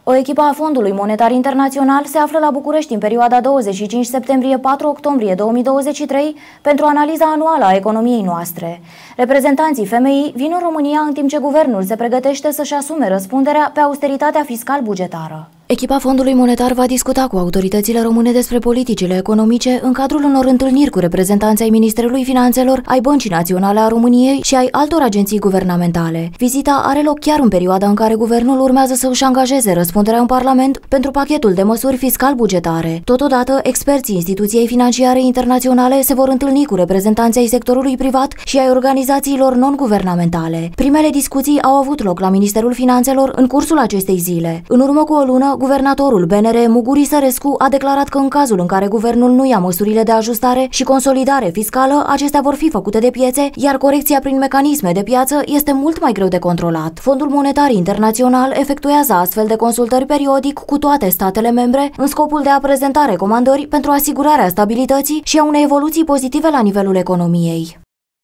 O echipă a Fondului Monetar Internațional se află la București în perioada 25 septembrie-4 octombrie 2023 pentru analiza anuală a economiei noastre. Reprezentanții FMI vin în România în timp ce guvernul se pregătește să-și asume răspunderea pe austeritatea fiscal-bugetară. Echipa Fondului Monetar va discuta cu autoritățile române despre politicile economice în cadrul unor întâlniri cu reprezentanții ai Ministerului Finanțelor, ai Băncii Naționale a României și ai altor agenții guvernamentale. Vizita are loc chiar în perioada în care guvernul urmează să își angajeze răspunderea în Parlament pentru pachetul de măsuri fiscal-bugetare. Totodată, experții instituției financiare internaționale se vor întâlni cu reprezentanții ai sectorului privat și ai organizațiilor non-guvernamentale. Primele discuții au avut loc la Ministerul Finanțelor în cursul acestei zile. În urmă cu o lună, guvernatorul BNR, Muguri Sărescu, a declarat că în cazul în care guvernul nu ia măsurile de ajustare și consolidare fiscală, acestea vor fi făcute de piețe, iar corecția prin mecanisme de piață este mult mai greu de controlat. Fondul Monetar Internațional efectuează astfel de consultări periodic cu toate statele membre în scopul de a prezenta recomandări pentru asigurarea stabilității și a unei evoluții pozitive la nivelul economiei.